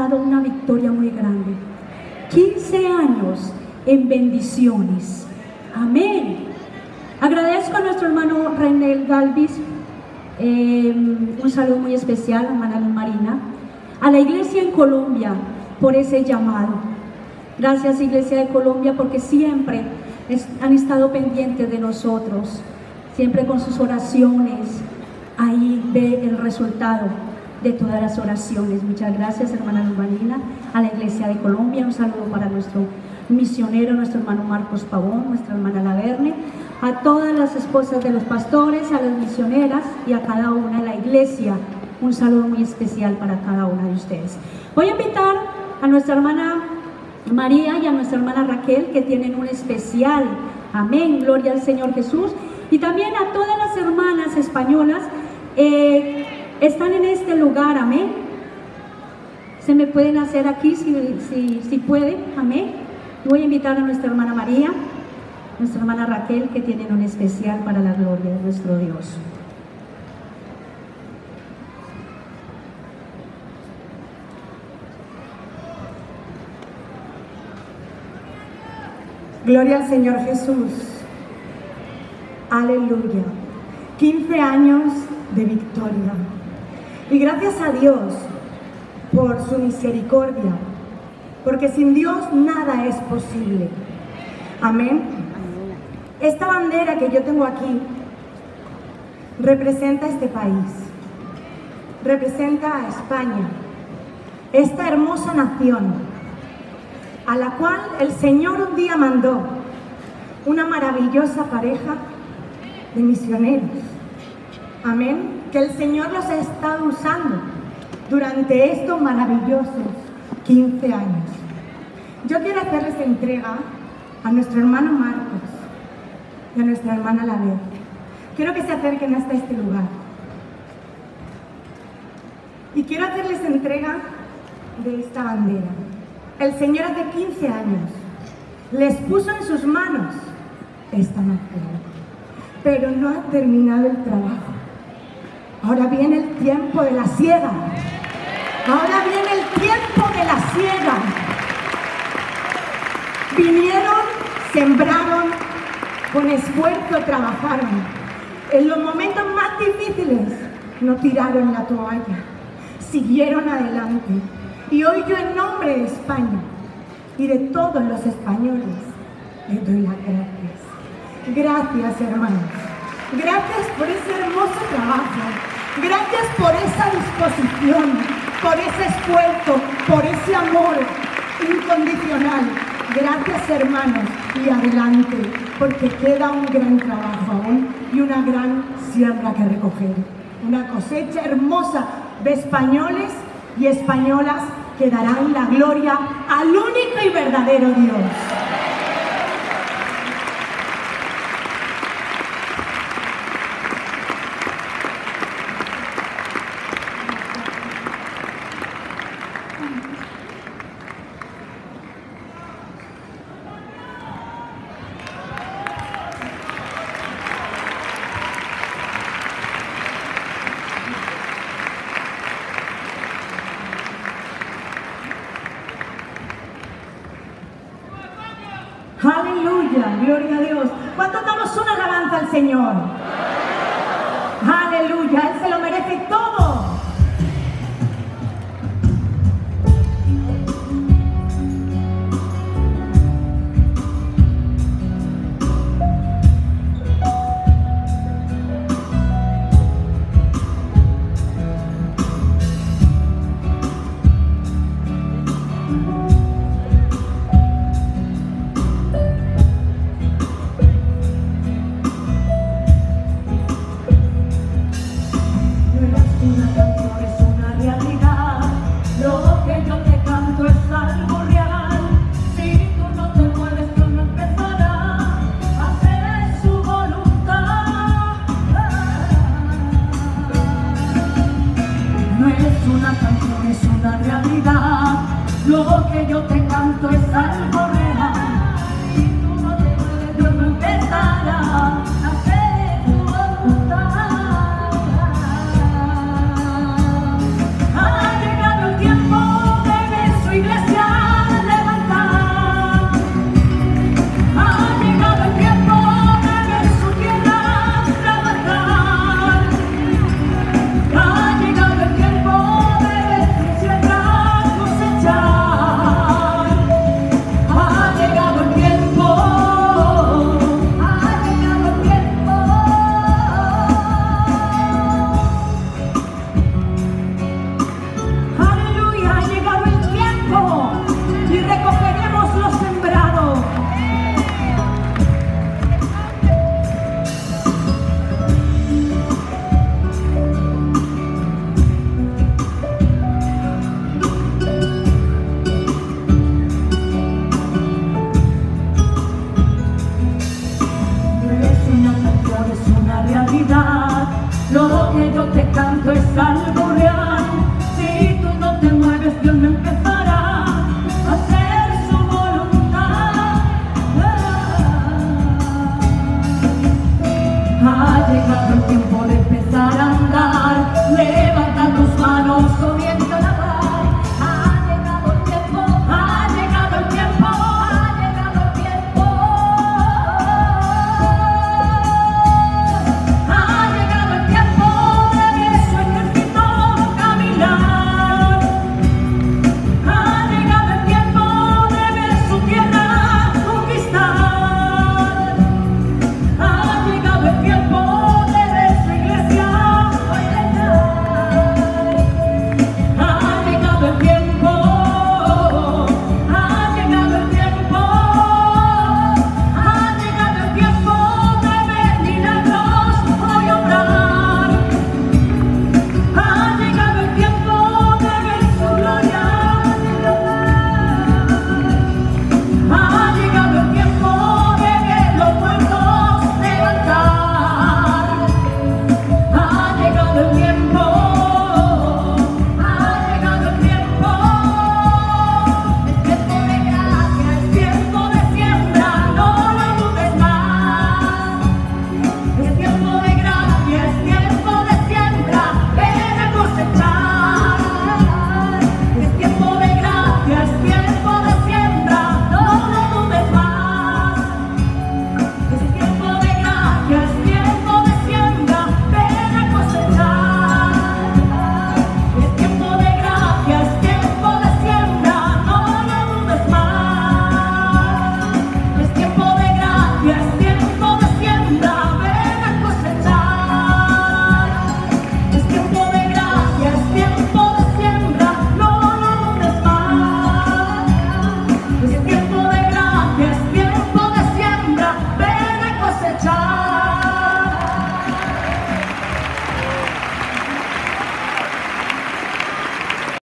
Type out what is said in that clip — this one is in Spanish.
dado una victoria muy grande. 15 años en bendiciones. Amén. Agradezco a nuestro hermano Renel Galvis, un saludo muy especial, hermana Luz Marina, a la iglesia en Colombia por ese llamado. Gracias, Iglesia de Colombia, porque siempre han estado pendientes de nosotros, siempre con sus oraciones. Ahí ve el resultado de todas las oraciones. Muchas gracias, hermana Luz Marina, a la Iglesia de Colombia. Un saludo para nuestro misionero, nuestro hermano Marcos Pavón, nuestra hermana Laverne, a todas las esposas de los pastores, a las misioneras y a cada una de la iglesia. Un saludo muy especial para cada una de ustedes. Voy a invitar a nuestra hermana María y a nuestra hermana Raquel, que tienen un especial. Amén, gloria al Señor Jesús. Y también a todas las hermanas españolas están en este lugar. Amén. Se me pueden hacer aquí si pueden. Amén. Voy a invitar a nuestra hermana María, nuestra hermana Raquel, que tienen un especial para la gloria de nuestro Dios. Gloria al Señor Jesús. Aleluya. 15 años de victoria. Y gracias a Dios por su misericordia, porque sin Dios nada es posible. Amén. Esta bandera que yo tengo aquí representa este país, representa a España, esta hermosa nación, a la cual el Señor un día mandó una maravillosa pareja de misioneros. Amén. Que el Señor los ha estado usando durante estos maravillosos 15 años. Yo quiero hacerles entrega a nuestro hermano Marcos y a nuestra hermana Laverne. Quiero que se acerquen hasta este lugar. Y quiero hacerles entrega de esta bandera. El Señor hace 15 años les puso en sus manos esta nación, pero no ha terminado el trabajo. Ahora viene el tiempo de la siega. Ahora viene el tiempo de la siega. Vinieron, sembraron, con esfuerzo trabajaron. En los momentos más difíciles no tiraron la toalla, siguieron adelante. Y hoy yo, en nombre de España y de todos los españoles, les doy las gracias. Gracias, hermanos. Gracias por ese hermoso trabajo. Gracias por esa disposición, por ese esfuerzo, por ese amor incondicional. Gracias, hermanos, y adelante, porque queda un gran trabajo aún y una gran siembra que recoger. Una cosecha hermosa de españoles y españolas que darán la gloria al único y verdadero Dios. Aleluya, gloria a Dios. ¿Cuántos damos una alabanza al Señor? Aleluya, Él se lo merece todo. Una canción es una realidad, lo que yo te canto es algo